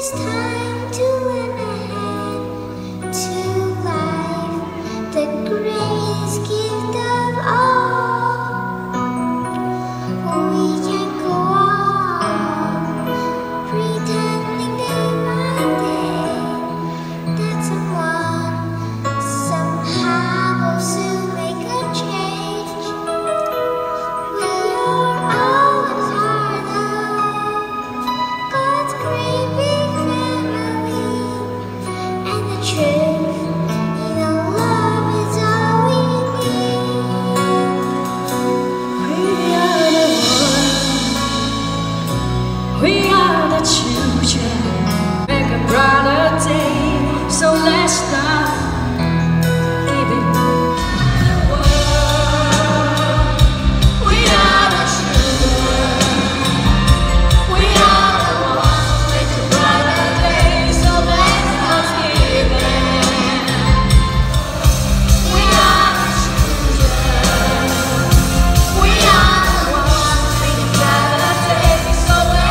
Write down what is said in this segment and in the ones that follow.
We are the children, make a brighter day, so let's start giving the world. We are the children, we are the ones, make a brighter day, so let's start giving. We are the children, we are the ones, make a brighter day, so let's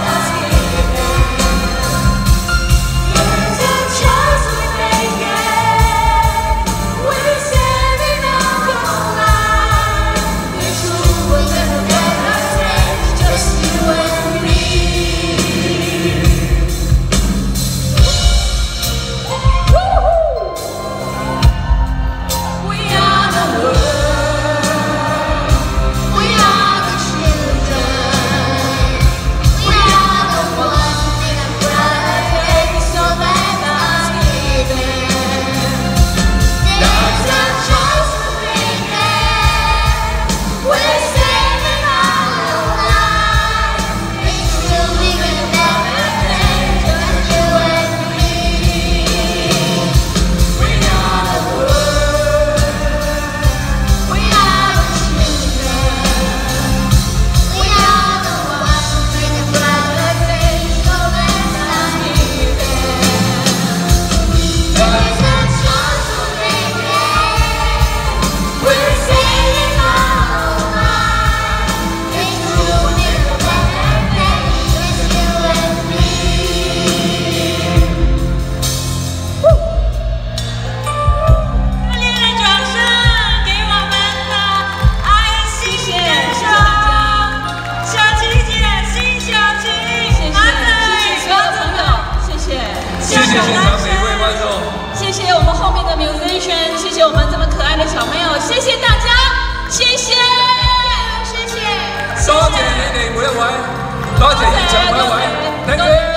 谢谢每位观众，谢谢我们后面的 musician， 谢谢我们这么可爱的小朋友，谢谢大家，谢谢，谢谢，多謝你哋每一位，多謝現場每一位，thank you。